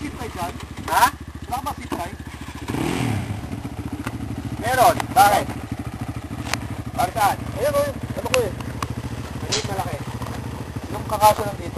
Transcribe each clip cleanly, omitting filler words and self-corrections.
sipray dyan? Ha? Wala ba sipray? Meron. Bakit? Para saan? Ayan o, ano ko eh. Maliit malaki. Yung kakaso lang dito.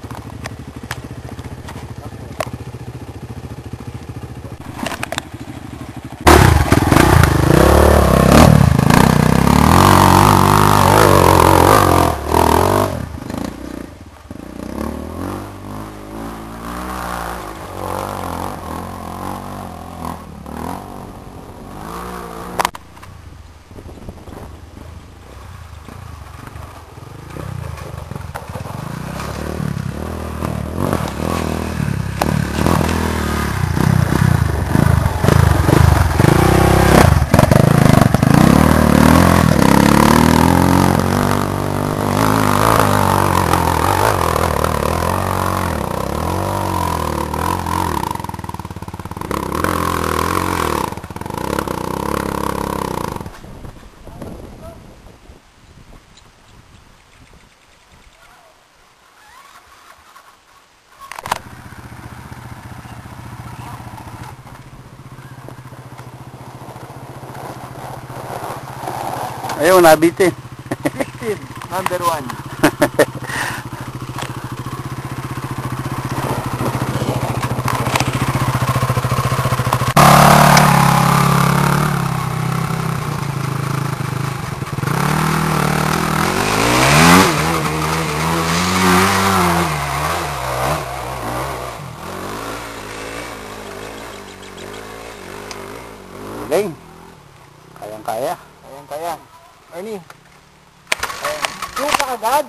Ayaw, nabiti. 15, number 1. Galing. Kayang-kaya. Kaya. Ernie. Yung kaagad.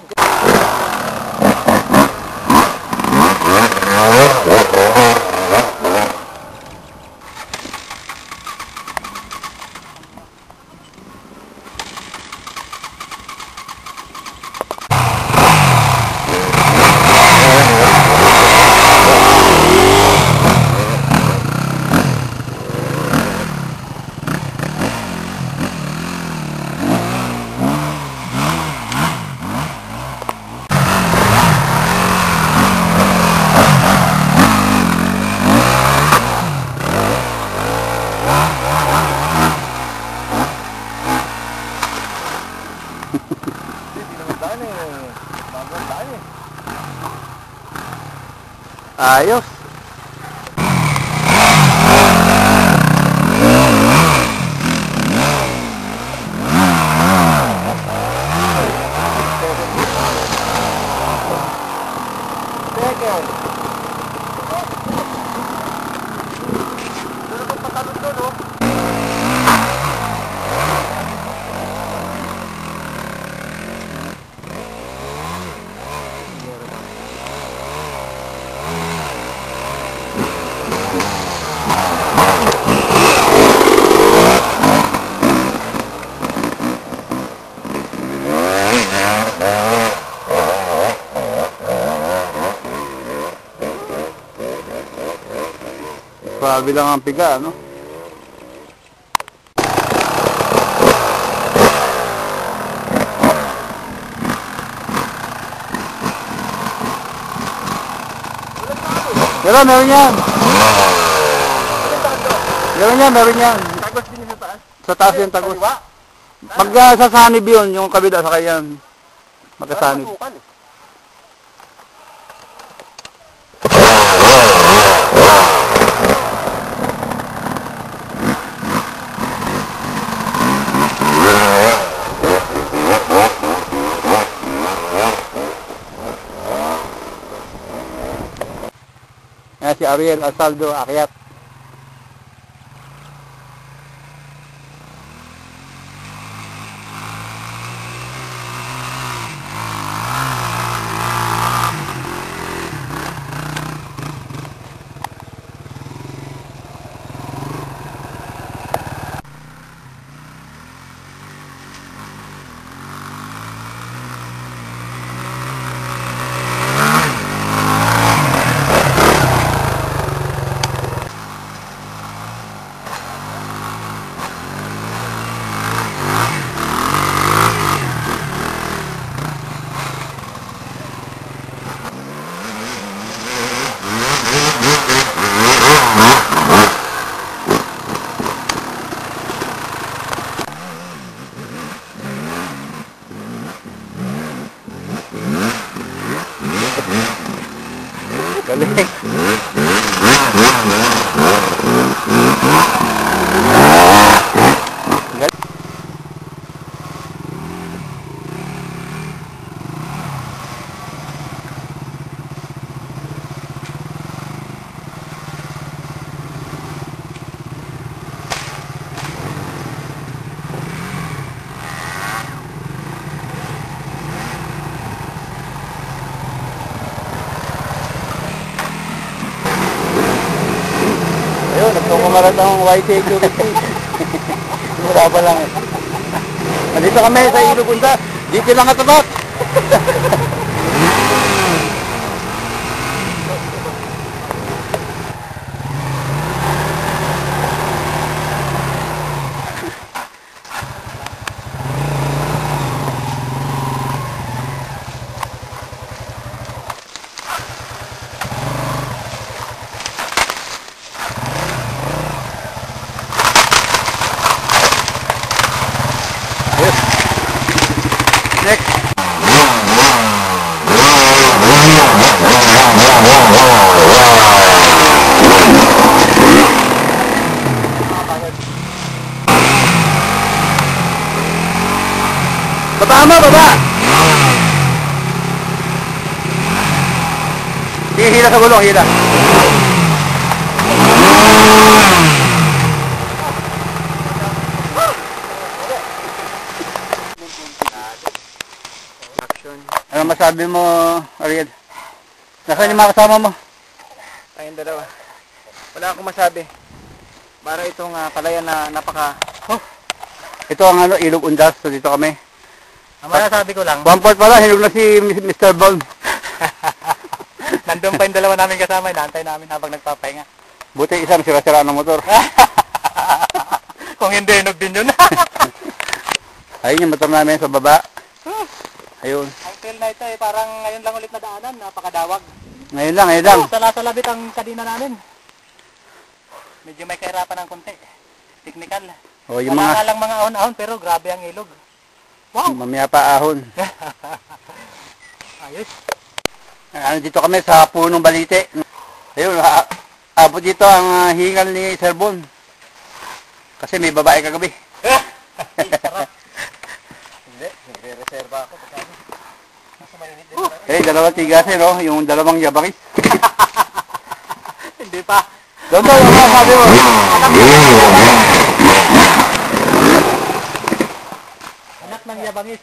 Ayos. Grabe lang ang piga, no? Meron yan. Meron yan. Tagos din sa taas. Sa taas yung tagos. Pag sasanib yun, yung kabila sa kayan. Magkasanib. Yan si Ariel Asaldo, akyat. Ayun, nagkukumarat ang white security. Wala pa lang. Nandito kami sa Ilugunda. Dito lang katapat. Next. Baba mo, baba! Sige, hila sa gulong, hila. Action. Ano masabi mo, Ariel? Nasaan yung mga kasama mo? Tayong dalawa. Wala akong masabi. Para itong palayan na napaka... Ito ang ano, Ilog Undas. So dito kami. Ang masasabi ko lang, 1 port pala, hinug na si Mr. Bond. nandun pa yung dalawa namin kasama, inaantay namin habang nagpapahinga. Buti isang sira-sira ng motor. Kung hindi, hinog din yun. Ayun yung motor namin sa baba. Ayun. Ang trail na ito parang ngayon lang ulit na daanan, napakadawag. Ngayon lang. Sala-salabit ang kadina namin. Medyo may kahirapan ng konti. Technical. O, yung Wala mga... nga lang mga ahon-ahon pero grabe ang ilog. Wow! Mamaya pa ahon. Ayos. Ano dito kami sa punong balite. Ayun, abot dito ang hingal ni Sir Bon. Kasi may babae kagabi. Sarap. Hindi, nagre-reserva ako. Nasa marinit din. Eh, dalawang tigasin, no? Yung dalawang yabakis. Hindi pa. Doon, sabi mo. Anak ng yabangis.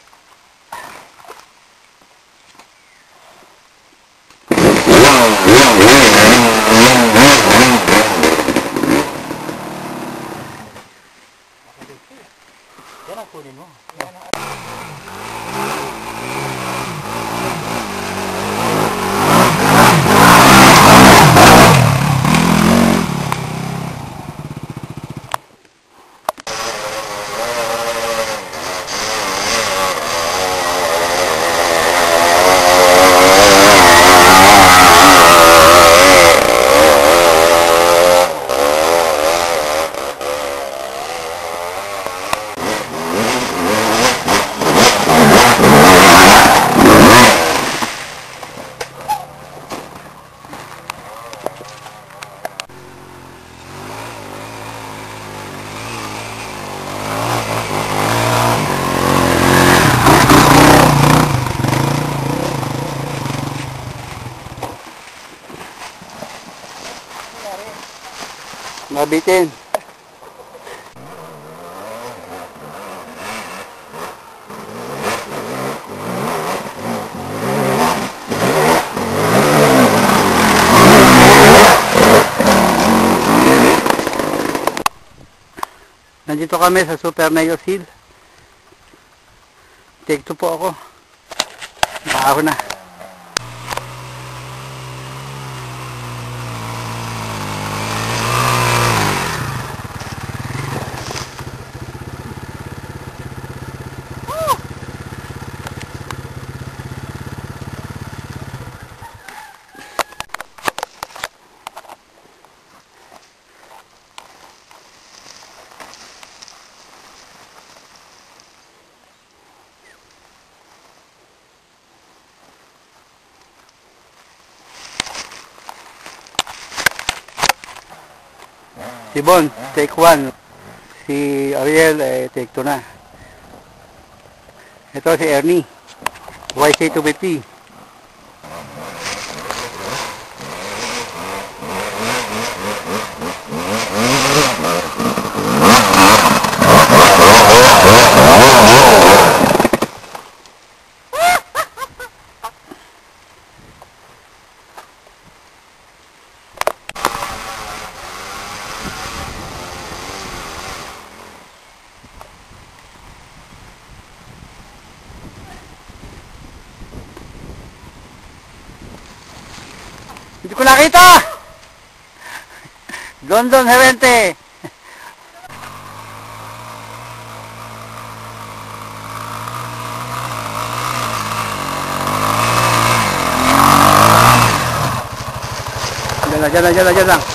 Yan ang kunin mo. Yan ang... Mabitin. Nandito kami sa Super Mayor Hill. Take 2 po ako. Nakahon na. Si Bon, take 1. Si Ariel, take 2 na. Ito si Ernie. YC250. Hindi ko nakita! London Herente! Diyan lang.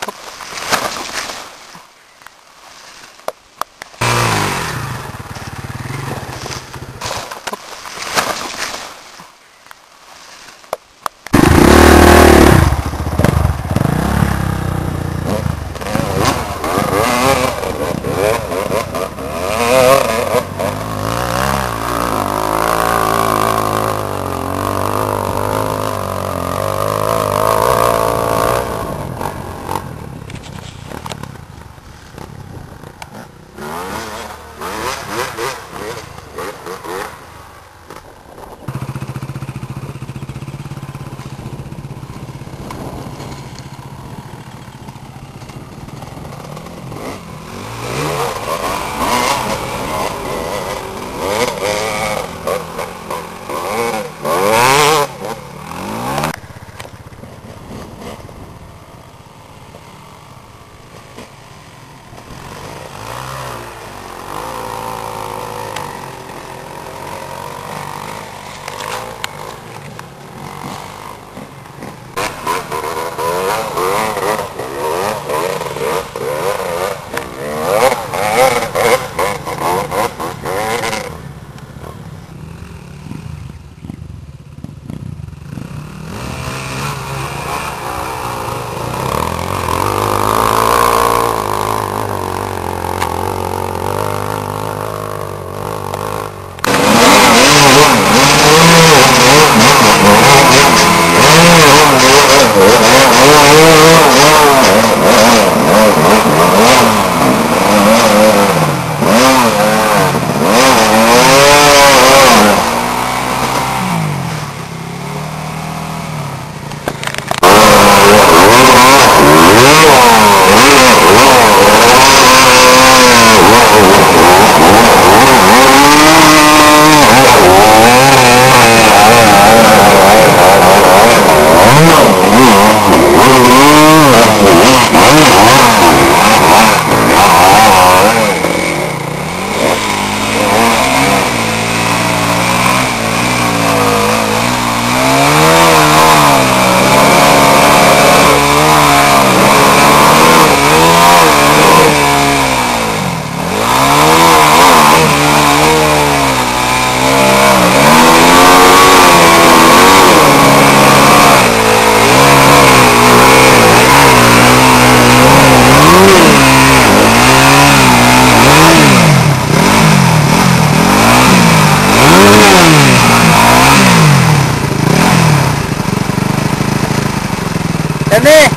Ernie!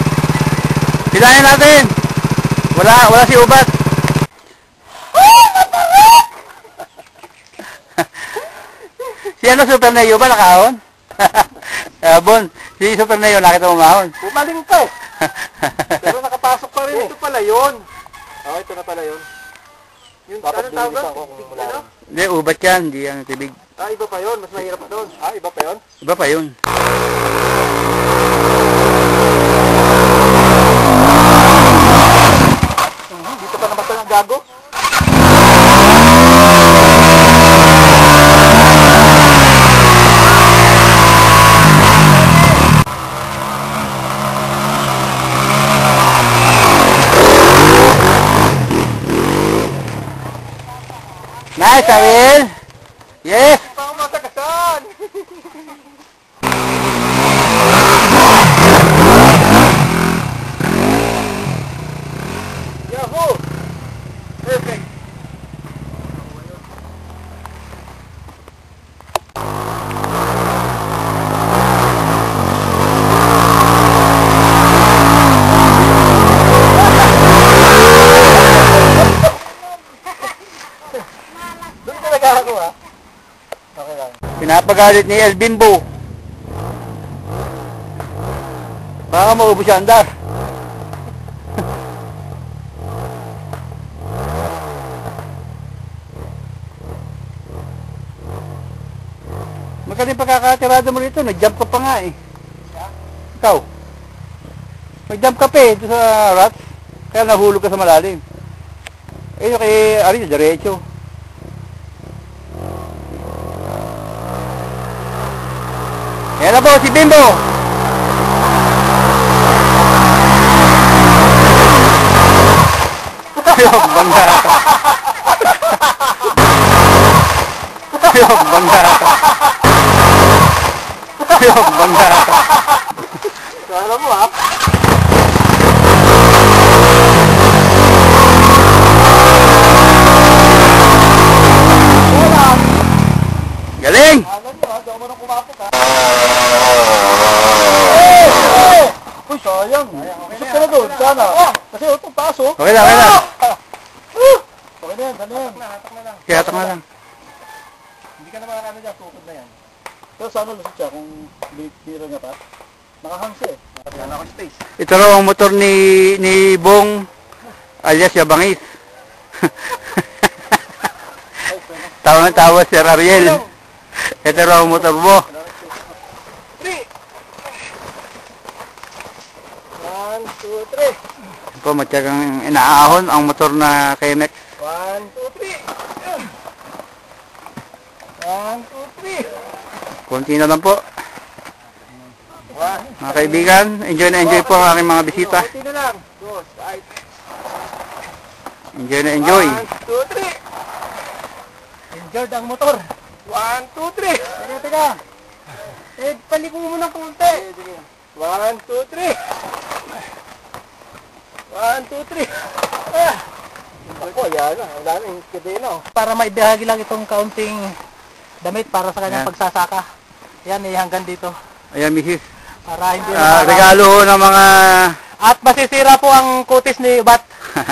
Bilahin natin! Wala si Ubat! Si ano, Super Neo ba nakahon? Bon, si Super Neo nakita mo mahon. Pumaling pa eh. Pero nakapasok pa rin. Ito pala yun. Ito na pala yun. Yung Dapat ano tawag? dinilis ako kung Tibig, wala. ano? Hindi, Ubat yan, hindi ang tibig. Iba pa yun. Mas mahirap pa doon. Iba pa yun? Iba pa yun. Dito pa naman ng gago. Nice, Ariel! Yes! Pa ako matagasan! pagalit ni El Bimbo. Baka maubos siya andar. Magaling pagkakatirada mo rito, nag-jump ka pa nga eh. Ikaw? Nag-jump ka pa eh, doon sa rats. Kaya nahulog ka sa malalim. Eh, kay Ari, diretso. Yan na po, si Bimbo! Yung bangga. Yung bangga. Yung bangga. Kala mo ha? Galing! Alam nyo ha, di ako marang kumapit ha. Uy, sayang. Gusto ka na doon, sana. Kasi ito, pasok. Okay lang, okay lang. Okay na yan, sana yan. Hatak na lang. Kaya hatak na lang. Hindi ka naman ano dyan, tukod na yan. Pero sana lusot siya kung bira niya pa. Nakahang siya eh. Nakakailan ako space. Ito raw ang motor ni Bong alias Yabangis. Tawa-tawa si Ariel. Ito raw ang motor mo. 3! 1, 2, 3. Ito matyagang inaahon ang motor na KMX. 1, 2, 3. 1, 2, 3. Konti na lang po. Mga kaibigan, enjoy na enjoy po ang aking mga bisita. Konti na lang. 2, right. Enjoy na enjoy. 1, 2, 3. Enjoyed ang motor. 1, 2, 3. Teka. Eh, paliko mo muna konti. 1, 2, 3. 1, 2, 3. Ah. Ako, yan. Wala na yung kadena. Para maibahagi lang itong kaunting damit para sa kanyang Yan. pagsasaka. Yan eh, hanggang dito. Ayan, misis. Para hindi Regalo ng mga... At masisira po ang kutis ni Bat.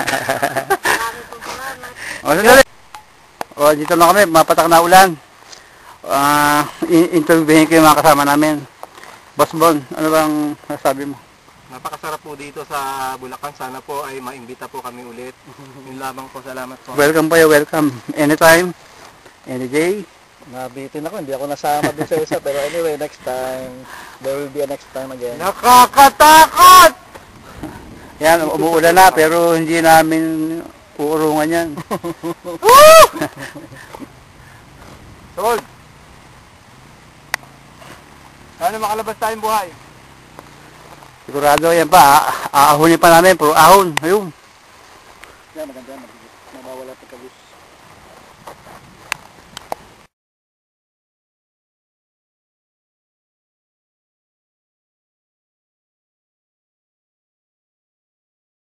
O, sandali. O, dito na kami, mapatak na ulan. Interviewin ko yung mga kasama namin. Boss Bon, ano bang nasabi mo? Napakasarap po dito sa Bulacan. Sana po ay maimbita po kami ulit. Yun lamang po, salamat po. Welcome po, welcome. Anytime, any day. Nabitin ako, hindi ako nasama dun sa isa. Pero anyway, next time, there will be a next time again. Nakakatakot! Yan, umuulan na, pero hindi namin uurungan yan. Sold! Sana makalabas tayong buhay. Sigurado yan pa, aahonin pa namin, puro ahon. Ayun.